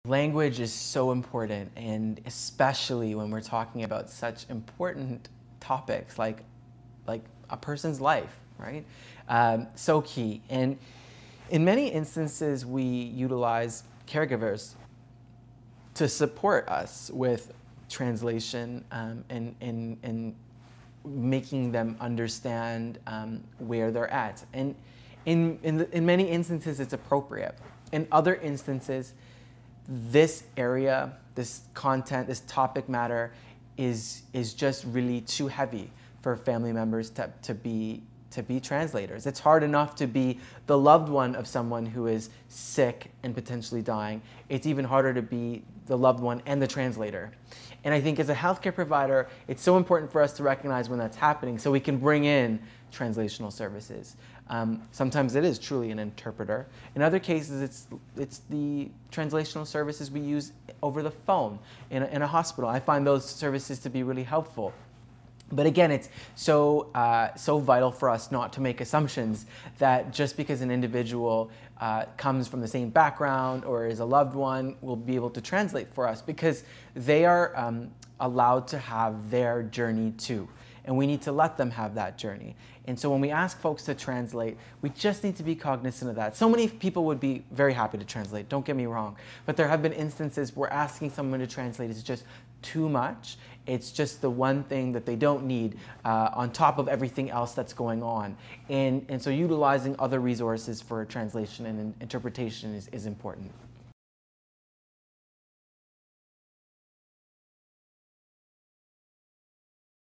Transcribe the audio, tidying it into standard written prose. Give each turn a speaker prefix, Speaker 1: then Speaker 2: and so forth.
Speaker 1: Language is so important, and especially when we're talking about such important topics like a person's life, right? So key. And in many instances, we utilize caregivers to support us with translation and making them understand where they're at. And in many instances, it's appropriate. In other instances, this area, this content, this topic matter is just really too heavy for family members to be translators. It's hard enough to be the loved one of someone who is sick and potentially dying. It's even harder to be the loved one and the translator. And I think as a healthcare provider, it's so important for us to recognize when that's happening so we can bring in translational services. Sometimes it is truly an interpreter. In other cases, it's the translational services we use over the phone in a hospital. I find those services to be really helpful. But again, it's so vital for us not to make assumptions that just because an individual comes from the same background or is a loved one will be able to translate for us, because they are allowed to have their journey too. And we need to let them have that journey. And so when we ask folks to translate, we just need to be cognizant of that. So many people would be very happy to translate, don't get me wrong. But there have been instances where asking someone to translate is just too much. It's just the one thing that they don't need on top of everything else that's going on. And so utilizing other resources for translation and interpretation is important.